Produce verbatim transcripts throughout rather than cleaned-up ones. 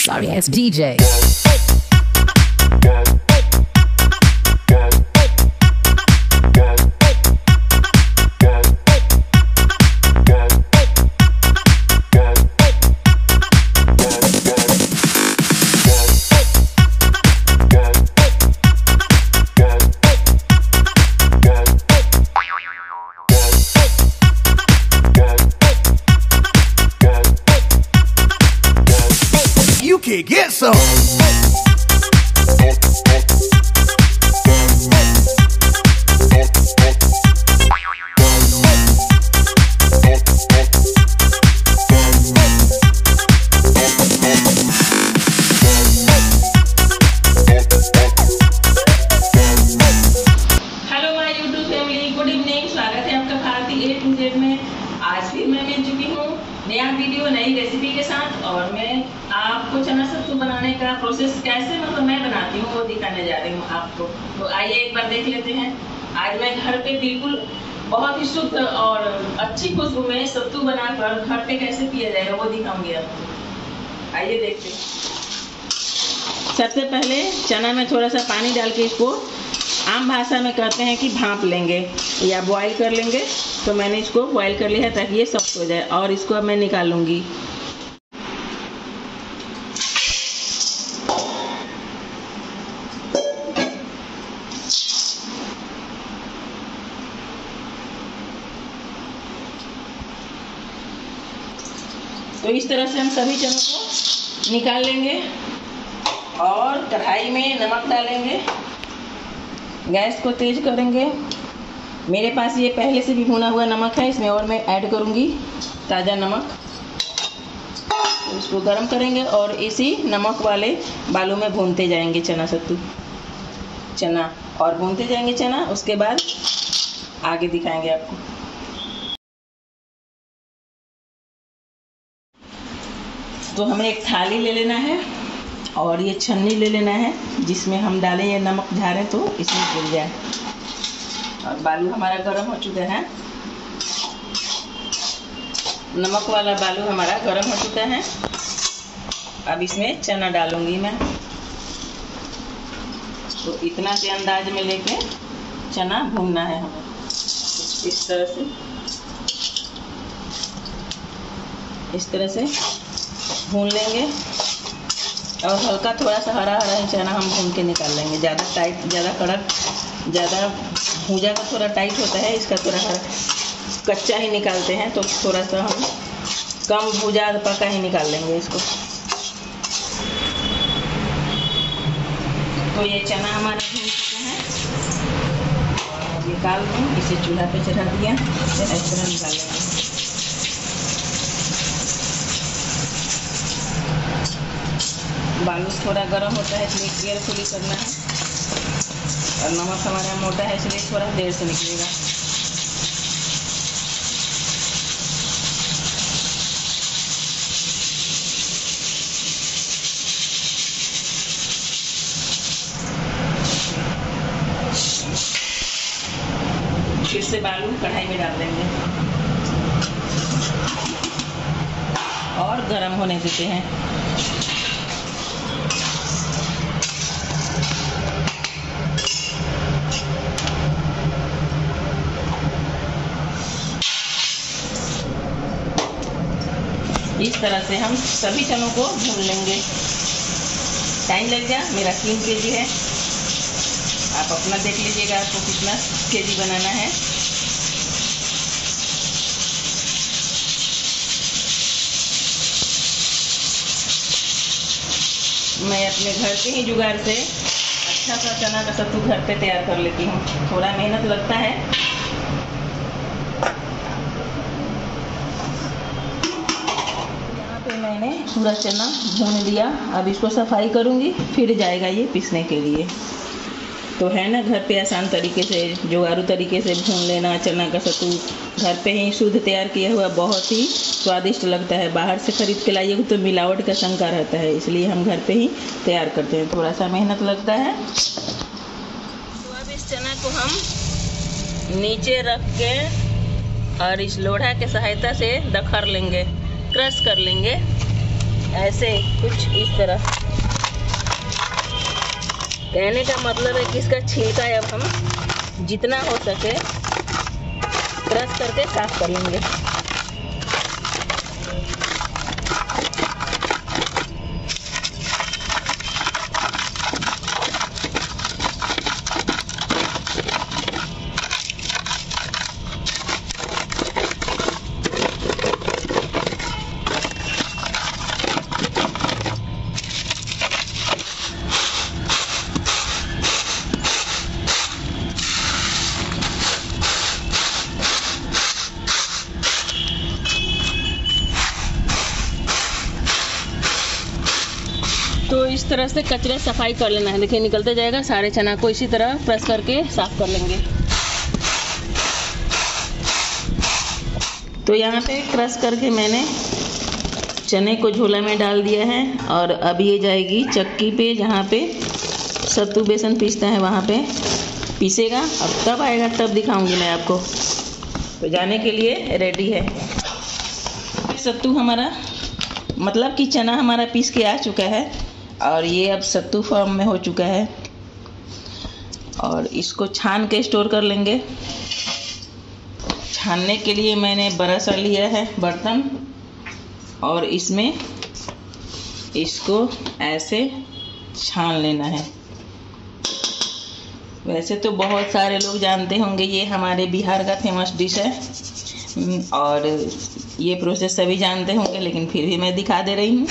sorry ass D J. You can get some. Hello my YouTube family, good evening. स्वागत है आपका भारती ए to Z में। आज फिर मैं मिल चुकी हूँ नया वीडियो नई रेसिपी के साथ, और मैं आपको चना सत्तू बनाने का प्रोसेस कैसे मतलब मैं बनाती हूँ वो दिखाने जा रही हूँ आपको। तो आइए एक बार देख लेते हैं। आज मैं घर पे बिल्कुल बहुत ही शुद्ध और अच्छी खुशबू में सत्तू बनाकर घर पे कैसे पिया जाएगा वो दिखाऊंगी आपको। आइए देखते हैं। सबसे पहले चना में थोड़ा सा पानी डाल के इसको आम भाषा में कहते हैं कि भाप लेंगे या बॉईल कर लेंगे। तो मैंने इसको बॉईल कर लिया है ताकि ये सॉफ्ट हो जाए, और इसको अब मैं निकालूंगी। तो इस तरह से हम सभी चनों को निकाल लेंगे और कढ़ाई में नमक डालेंगे। गैस को तेज करेंगे। मेरे पास ये पहले से भी भुना हुआ नमक है, इसमें और मैं ऐड करूँगी ताज़ा नमक। तो इसको गर्म करेंगे और इसी नमक वाले बालू में भूनते जाएंगे चना सत्तू चना और भूनते जाएंगे चना। उसके बाद आगे दिखाएंगे आपको। तो हमें एक थाली ले लेना है और ये छन्नी ले लेना है जिसमें हम डालें ये नमक झारें तो इसमें गिर जाए। और बालू हमारा गर्म हो चुका है। नमक वाला बालू हमारा गर्म हो चुका है। अब इसमें चना डालूंगी मैं। तो इतना से अंदाज में लेके चना भूनना है हमें इस तरह से इस तरह से भून लेंगे। और हल्का थोड़ा सा हरा हरा चना हम भून के निकाल लेंगे। ज़्यादा टाइट, ज़्यादा कड़क, ज़्यादा भूजा का थोड़ा टाइट होता है, इसका थोड़ा हरा कच्चा ही निकालते हैं। तो थोड़ा सा हम कम भूजा पका ही निकाल लेंगे इसको। तो ये चना हमारा भून चुका है और निकाल दूँ। इसे चूल्हा पे चढ़ा दिया, इस तरह निकाल लेंगे। बालू थोड़ा गर्म होता है इसलिए केयरफुली करना है, और नमक हमारा मोटा है इसलिए थोड़ा देर से निकलेगा। फिर से बालू कढ़ाई में डाल देंगे और गर्म होने देते हैं। इस तरह से हम सभी चनों को भून लेंगे। टाइम लग गया, मेरा तीन के जी है। आप अपना देख लीजिएगा आपको कितना के जी बनाना है। मैं अपने घर के ही जुगाड़ से अच्छा सा चना का सत्तू घर पे तैयार कर लेती हूँ। थोड़ा मेहनत लगता है। मैंने पूरा चना भून लिया। अब इसको सफाई करूंगी, फिर जाएगा ये पीसने के लिए। तो है ना घर पे आसान तरीके से, जुगाड़ू तरीके से भून लेना चना का सत्तू। घर पे ही शुद्ध तैयार किया हुआ बहुत ही स्वादिष्ट लगता है। बाहर से खरीद के लाइए तो मिलावट का शंका रहता है, इसलिए हम घर पे ही तैयार करते हैं। थोड़ा सा मेहनत लगता है। तो अब इस चना को हम नीचे रख के और इस लोढ़ा के सहायता से दखर लेंगे, क्रश कर लेंगे। ऐसे कुछ इस तरह। कहने का मतलब है कि इसका छिलका अब हम जितना हो सके क्रश करके साफ कर लेंगे। तो इस तरह से कचरे सफाई कर लेना है। देखिए निकलते जाएगा। सारे चना को इसी तरह प्रेस करके साफ कर लेंगे। तो यहाँ पे क्रश करके मैंने चने को झोला में डाल दिया है और अब ये जाएगी चक्की पे, जहाँ पे सत्तू बेसन पीसता है वहाँ पे पीसेगा। अब कब आएगा तब दिखाऊंगी मैं आपको। तो जाने के लिए रेडी है। सत्तू हमारा मतलब कि चना हमारा पीस के आ चुका है और ये अब सत्तू फॉर्म में हो चुका है। और इसको छान के स्टोर कर लेंगे। छानने के लिए मैंने बड़ा सा लिया है बर्तन और इसमें इसको ऐसे छान लेना है। वैसे तो बहुत सारे लोग जानते होंगे, ये हमारे बिहार का फेमस डिश है और ये प्रोसेस सभी जानते होंगे, लेकिन फिर भी मैं दिखा दे रही हूँ।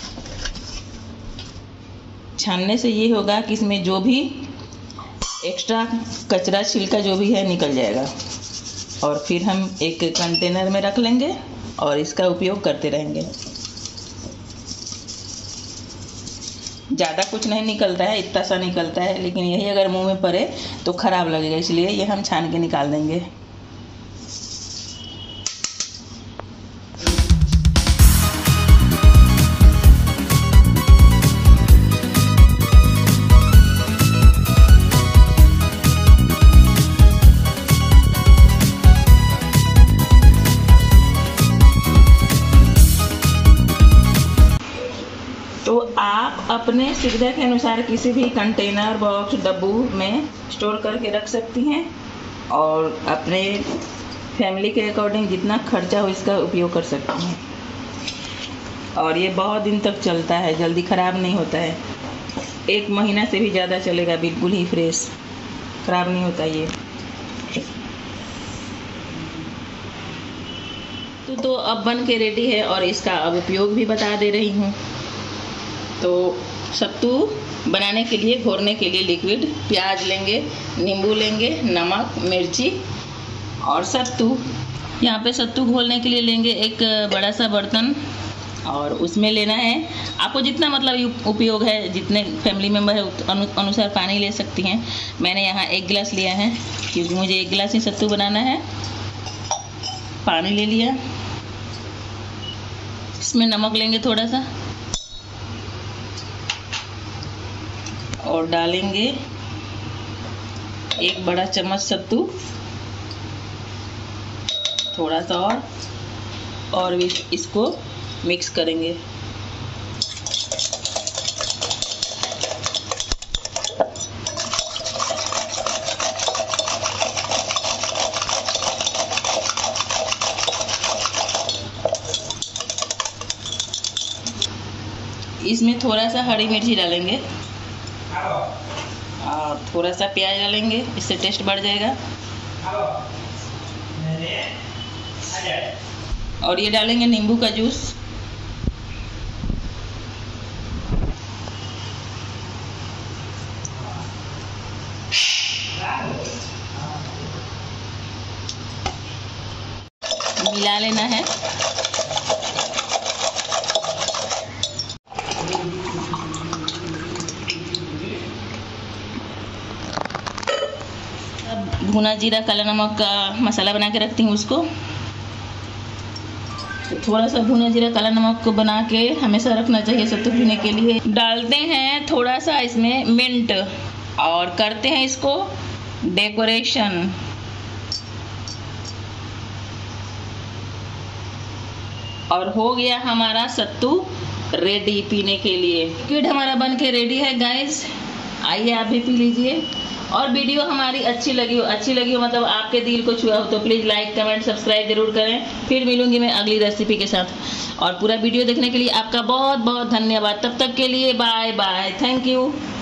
छानने से ये होगा कि इसमें जो भी एक्स्ट्रा कचरा छिलका जो भी है निकल जाएगा और फिर हम एक कंटेनर में रख लेंगे और इसका उपयोग करते रहेंगे। ज़्यादा कुछ नहीं निकलता है, इतना सा निकलता है, लेकिन यही अगर मुंह में पड़े तो ख़राब लगेगा, इसलिए ये हम छान के निकाल देंगे। तो आप अपने सुविधा के अनुसार किसी भी कंटेनर, बॉक्स, डब्बू में स्टोर करके रख सकती हैं और अपने फैमिली के अकॉर्डिंग जितना खर्चा हो इसका उपयोग कर सकती हैं। और ये बहुत दिन तक चलता है, जल्दी ख़राब नहीं होता है। एक महीना से भी ज़्यादा चलेगा, बिल्कुल ही फ्रेश, ख़राब नहीं होता ये। तो, तो अब बन के रेडी है और इसका अब उपयोग भी बता दे रही हूँ। तो सत्तू बनाने के लिए, घोरने के लिए लिक्विड प्याज लेंगे, नींबू लेंगे, नमक, मिर्ची और सत्तू। यहाँ पे सत्तू घोलने के लिए लेंगे एक बड़ा सा बर्तन और उसमें लेना है, आपको जितना मतलब उपयोग है, जितने फैमिली मेम्बर है अनु, अनुसार पानी ले सकती हैं। मैंने यहाँ एक गिलास लिया है क्योंकि मुझे एक गिलास ही सत्तू बनाना है। पानी ले लिया, इसमें नमक लेंगे थोड़ा सा और डालेंगे एक बड़ा चम्मच सत्तू, थोड़ा सा और और इसको मिक्स करेंगे। इसमें थोड़ा सा हरी मिर्ची डालेंगे और थोड़ा सा प्याज डालेंगे, इससे टेस्ट बढ़ जाएगा। और ये डालेंगे नींबू का जूस। मिला लेना है। भुना जीरा, काला नमक का मसाला बना के रखती हूँ उसको। तो थोड़ा सा भुना जीरा, काला नमक को बना के हमेशा रखना चाहिए सत्तू पीने के लिए। डालते हैं थोड़ा सा इसमें मिंट और करते हैं इसको डेकोरेशन। और हो गया हमारा सत्तू रेडी पीने के लिए। लिक्विड हमारा बन के रेडी है गाइस, आइए आप भी पी लीजिए। और वीडियो हमारी अच्छी लगी हो अच्छी लगी हो मतलब आपके दिल को छुआ हो तो प्लीज़ लाइक कमेंट सब्सक्राइब जरूर करें। फिर मिलूंगी मैं अगली रेसिपी के साथ। और पूरा वीडियो देखने के लिए आपका बहुत बहुत धन्यवाद। तब तक के लिए बाय बाय, थैंक यू।